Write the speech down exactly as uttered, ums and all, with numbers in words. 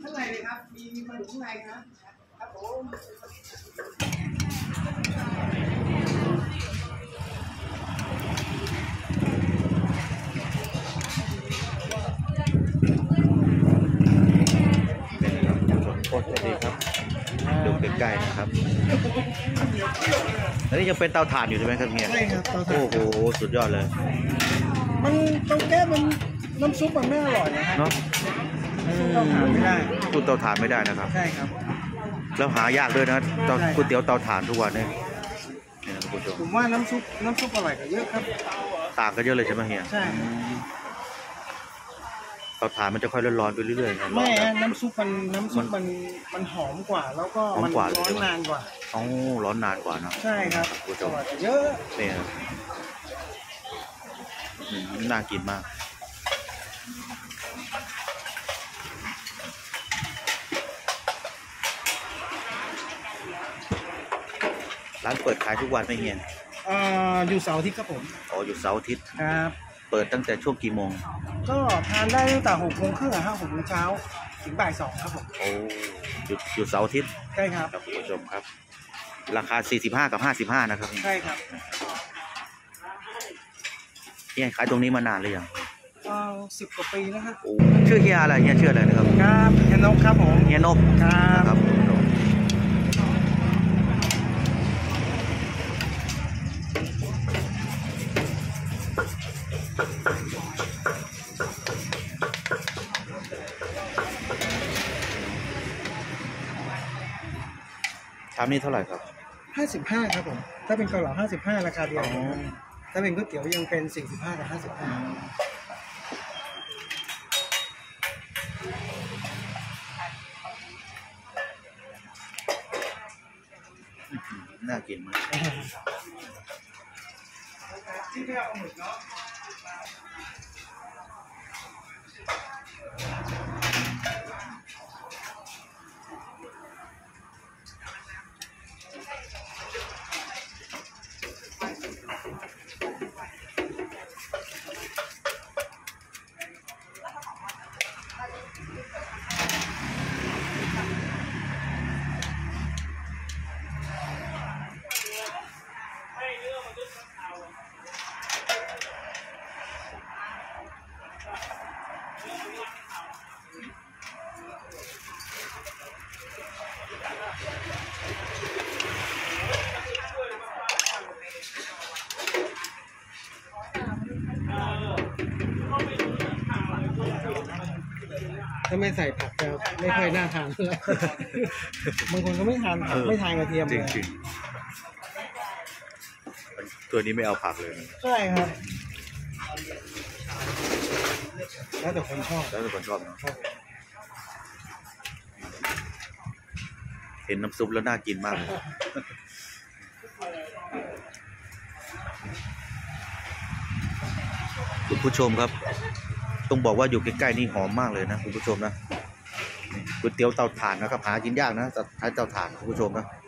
ข้างในเลยครับมีมีมาดูข้างในครับครับผมโคตรดีครับดูใกล้ๆนะครับอันนี้ยังเป็นเตาถ่านอยู่ใช่ไหมครับเฮียใช่ครับเตาถ่านโอ้โหสุดยอดเลยมันต้องแก้มันน้ำซุปมันไม่อร่อยนะฮะเนาะสู้เตาถ่านไม่ได้สู้เตาถ่านไม่ได้นะครับใช่ครับแล้วหายากด้วยนะเตาใช่ก๋วยเตี๋ยวเตาถ่านทุกวันเนี่ยนี่นะคุณผู้ชมผมว่าน้ำซุปน้ำซุปอร่อยกว่าเยอะครับต่างกันเยอะเลยใช่ไหมเฮียใช่เตาถ่านมันจะค่อยร้อนๆไปเรื่อยๆนะไม่ฮะน้ำซุปมันน้ำซุปมันมันหอมกว่า แล้วก็มันร้อนนานกว่าอ๋อร้อนนานกว่านะใช่ครับคุณผู้ชอมร่อยกว่าเยอะนี่นะอืมน่ากินมากร้านเปิดขายทุกวันไหมเฮียเอ่ออยู่เสาร์อาทิตย์ครับผมอ๋ออยู่เสาร์อาทิตย์ครับเปิดตั้งแต่ช่วงกี่โมงก็ทานได้ตั้งแต่หกโมงครึ่งอะฮะหกโมงเช้าถึงบ่ายสองครับผมโอ้หยุดหยุดเสาร์อาทิตย์ใช่ครับครับคุณผู้ชมครับ ราคาสี่สิบห้ากับห้าสิบห้านะครับใช่ครับเฮียขายตรงนี้มานานหรือยังเอ่อสิบกว่าปีแล้วครับโอ้ชื่อเฮียอะไรเฮียชื่ออะไรนะครับครับเฮนนกครับผมเฮียนบครับนะครับชามนี้เท่าไหร่ครับห้าสิบห้าครับผม ถ้าเป็นเกาเหลาห้าสิบห้าราคาเดียวอ๋อถ้าเป็นก๋วยเตี๋ยวยังเป็นสี่สิบห้ากับห้าสิบห้าน่ากินมากที่ไม่เอาหมึกเนาะ ถ้าไม่ใส่ผักจะไม่ค่อยน่าทานเท่าไหร่บางคนก็ไม่ทานผักไม่ทานกระเทียมจเลริยงจริงตัวนี้ไม่เอาผักเลยนะใช่ครับ แล้วแต่คนชอบแล้วแต่คนชอบนะครับเห็นน้ำซุปแล้วน่ากินมากเลยคุณผู้ชมครับต้องบอกว่าอยู่ใกล้ๆนี่หอมมากเลยนะคุณผู้ชมนะก๋วยเตี๋ยวเตาถ่านนะครับหากินยากนะใช้เตาถ่านคุณผู้ชมนะ